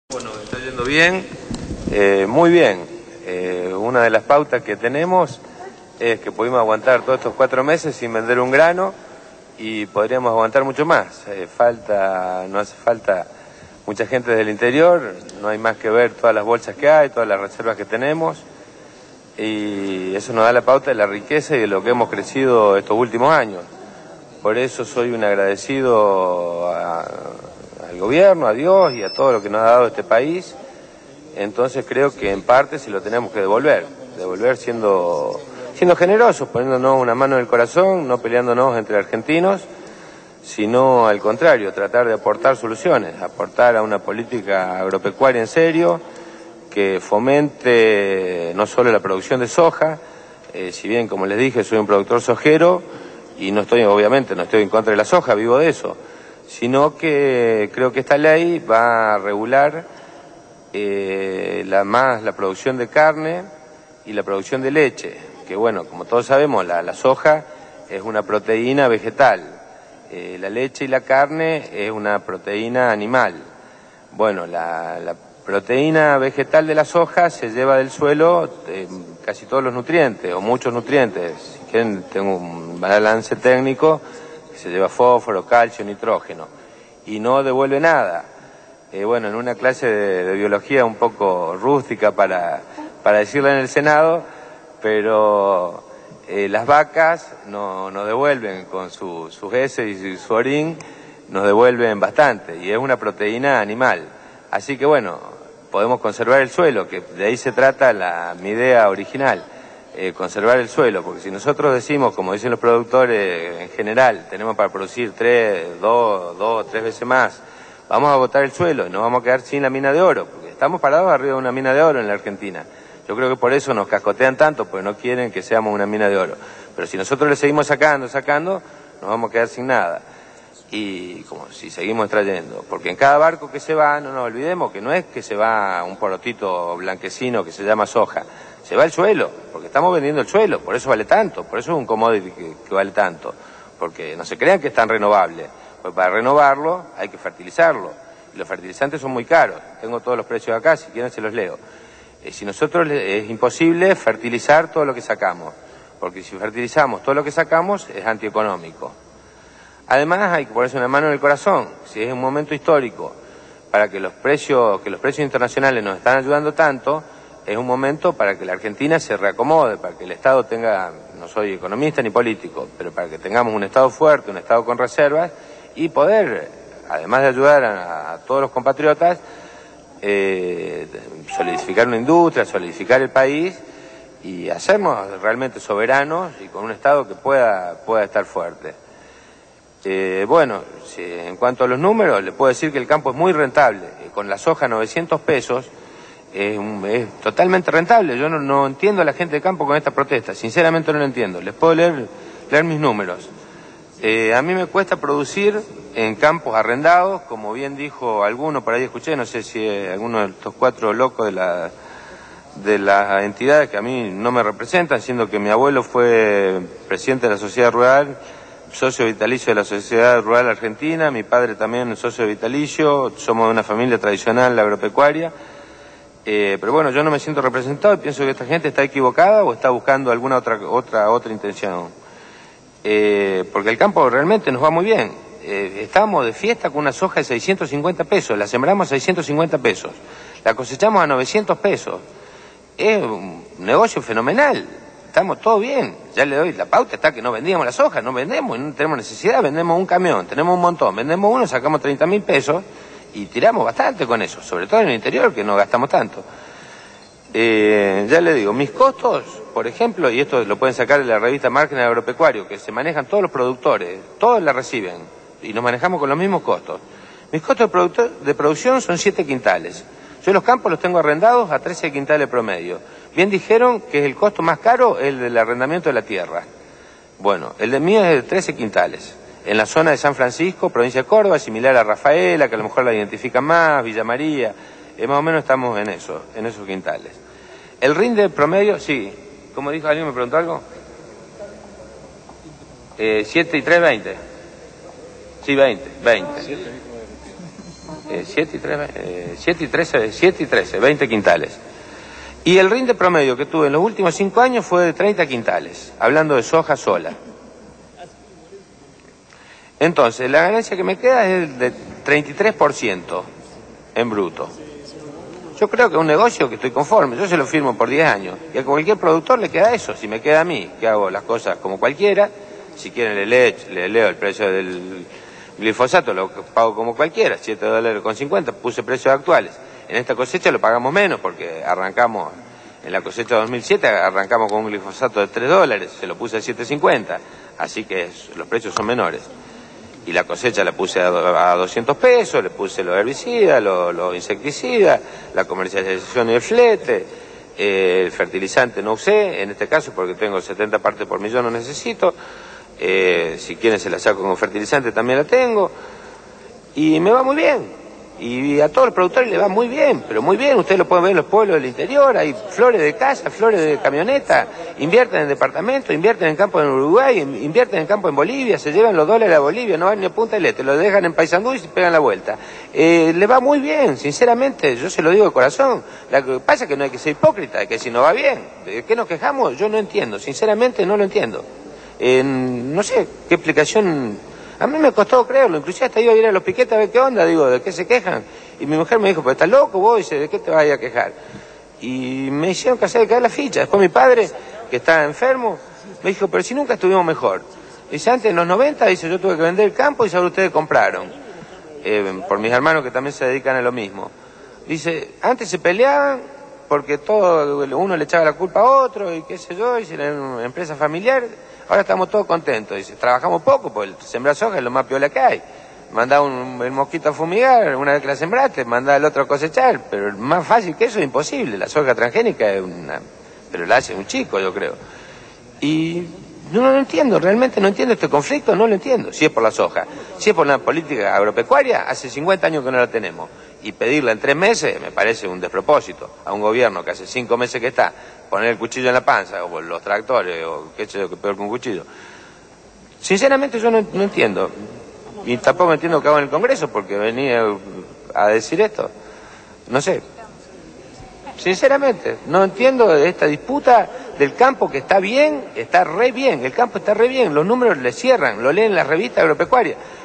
Bueno, está yendo bien, muy bien. Una de las pautas que tenemos es que pudimos aguantar todos estos 4 meses sin vender un grano y podríamos aguantar mucho más. No hace falta mucha gente del interior, no hay más que ver todas las bolsas que hay, todas las reservas que tenemos, y eso nos da la pauta de la riqueza y de lo que hemos crecido estos últimos años. Por eso soy un agradecido al gobierno, a Dios y a todo lo que nos ha dado este país. Entonces creo que en parte se lo tenemos que devolver siendo generosos, poniéndonos una mano en el corazón, no peleándonos entre argentinos, sino al contrario, tratar de aportar soluciones, aportar a una política agropecuaria en serio, que fomente no solo la producción de soja, si bien, como les dije, soy un productor sojero y obviamente no estoy en contra de la soja, vivo de eso, sino que creo que esta ley va a regular la producción de carne y la producción de leche, que bueno, como todos sabemos, la soja es una proteína vegetal, la leche y la carne es una proteína animal. Bueno, la proteína vegetal de la soja se lleva del suelo casi todos los nutrientes, o muchos nutrientes. Si quieren, tengo un balance técnico, se lleva fósforo, calcio, nitrógeno, y no devuelve nada. Bueno, en una clase de biología un poco rústica para decirlo en el Senado, pero las vacas nos devuelven con sus heces y su orín, nos devuelven bastante, y es una proteína animal. Así que bueno, podemos conservar el suelo, que de ahí se trata mi idea original. Conservar el suelo, porque si nosotros decimos, como dicen los productores en general, tenemos para producir 2 o 3 veces más, vamos a agotar el suelo y nos vamos a quedar sin la mina de oro, porque estamos parados arriba de una mina de oro en la Argentina. Yo creo que por eso nos cascotean tanto, porque no quieren que seamos una mina de oro. Pero si nosotros le seguimos sacando, nos vamos a quedar sin nada. Y como si seguimos extrayendo, porque en cada barco que se va, no nos olvidemos que no es que se va un porotito blanquecino que se llama soja, se va el suelo, porque estamos vendiendo el suelo, por eso vale tanto, por eso es un commodity que vale tanto, porque no se crean que es tan renovable, pues para renovarlo hay que fertilizarlo, y los fertilizantes son muy caros, tengo todos los precios acá, si quieren se los leo. Si nosotros es imposible fertilizar todo lo que sacamos, porque si fertilizamos todo lo que sacamos es antieconómico. Además hay que ponerse una mano en el corazón, si es un momento histórico para que los precios internacionales nos están ayudando tanto, es un momento para que la Argentina se reacomode, para que el Estado tenga, no soy economista ni político, pero para que tengamos un Estado fuerte, un Estado con reservas, y poder, además de ayudar a todos los compatriotas, solidificar una industria, solidificar el país y hacernos realmente soberanos y con un Estado que pueda estar fuerte. Bueno, en cuanto a los números, le puedo decir que el campo es muy rentable. Con la soja 900 pesos es totalmente rentable. Yo no entiendo a la gente de campo con esta protesta, sinceramente no lo entiendo. Les puedo leer mis números. A mí me cuesta producir en campos arrendados, como bien dijo alguno, por ahí escuché, no sé si alguno de estos 4 locos de las entidades que a mí no me representan, siendo que mi abuelo fue presidente de la sociedad rural, socio vitalicio de la Sociedad Rural Argentina, mi padre también socio vitalicio, somos de una familia tradicional agropecuaria, pero bueno, yo no me siento representado y pienso que esta gente está equivocada o está buscando alguna otra intención, porque el campo realmente nos va muy bien. Estábamos de fiesta con una soja de 650 pesos, la sembramos a 650 pesos, la cosechamos a 900 pesos, es un negocio fenomenal. Estamos todo bien, ya le doy la pauta, está que no vendíamos la soja, no vendemos, no tenemos necesidad, vendemos un camión, tenemos un montón, vendemos uno, sacamos 30.000 pesos y tiramos bastante con eso, sobre todo en el interior que no gastamos tanto. Ya le digo, mis costos, por ejemplo, y esto lo pueden sacar de la revista Margen Agropecuario, que se manejan todos los productores, todos la reciben y nos manejamos con los mismos costos. Mis costos de producción son 7 quintales. Yo los campos los tengo arrendados a 13 quintales promedio. Bien dijeron que es el costo más caro el del arrendamiento de la tierra. Bueno, el de mío es de 13 quintales. En la zona de San Francisco, provincia de Córdoba, similar a Rafaela, que a lo mejor la identifican más, Villa María, más o menos estamos en esos quintales. El rinde promedio, sí, como dijo alguien, me preguntó algo. 7 y 3, 20. Sí, 20. 7 y 13, 20 quintales. Y el rinde promedio que tuve en los últimos 5 años fue de 30 quintales, hablando de soja sola. Entonces, la ganancia que me queda es de 33% en bruto. Yo creo que es un negocio que estoy conforme, yo se lo firmo por 10 años. Y a cualquier productor le queda eso. Si me queda a mí, que hago las cosas como cualquiera, si quieren le leo el precio del glifosato, lo pago como cualquiera, $7.50, puse precios actuales. En esta cosecha lo pagamos menos porque arrancamos, en la cosecha 2007 arrancamos con un glifosato de $3, se lo puse a 7.50, así que los precios son menores. Y la cosecha la puse a 200 pesos, le puse los herbicidas, los insecticidas, la comercialización y el flete, el fertilizante no usé, en este caso porque tengo 70 partes por millón, no necesito. Si quieren se la saco con fertilizante, también la tengo. Y me va muy bien. Y a todos los productores les va muy bien, pero muy bien. Ustedes lo pueden ver en los pueblos del interior, hay flores de casa, flores de camioneta, invierten en departamentos, invierten en campo en Uruguay, invierten en campo en Bolivia, se llevan los dólares a Bolivia, no van ni a Punta del Este, lo dejan en Paysandú y se pegan la vuelta. Le va muy bien, sinceramente, yo se lo digo de corazón. Lo que pasa es que no hay que ser hipócrita, que si no va bien, ¿de qué nos quejamos? Yo no entiendo, sinceramente no lo entiendo. No sé qué explicación. A mí me costó creerlo, inclusive hasta iba a ir a los piquetes a ver qué onda, digo, ¿de qué se quejan? Y mi mujer me dijo, pues estás loco vos, dice, ¿de qué te vas a ir a quejar? Y me hicieron caer la ficha. Después mi padre, que está enfermo, me dijo, pero si nunca estuvimos mejor. Dice, antes en los 90, dice, yo tuve que vender el campo y ahora ustedes compraron. Por mis hermanos que también se dedican a lo mismo. Dice, antes se peleaban porque uno le echaba la culpa a otro y qué sé yo, dice, era una empresa familiar. Ahora estamos todos contentos, dice, trabajamos poco, porque sembrar soja es lo más piola que hay. Mandá el mosquito a fumigar, una vez que la sembraste, mandá el otro a cosechar, pero más fácil que eso es imposible. La soja transgénica es pero la hace un chico, yo creo. Y no lo entiendo, realmente no entiendo este conflicto, no lo entiendo. Si es por la soja, si es por la política agropecuaria, hace 50 años que no la tenemos. Y pedirla en 3 meses me parece un despropósito. A un gobierno que hace 5 meses que está, poner el cuchillo en la panza, o los tractores, o qué sé yo, que peor que un cuchillo. Sinceramente yo no entiendo. Y tampoco entiendo qué hago en el Congreso, porque venía a decir esto. No sé. Sinceramente, no entiendo esta disputa del campo que está bien, está re bien. El campo está re bien, los números le cierran, lo leen en las revistas agropecuarias.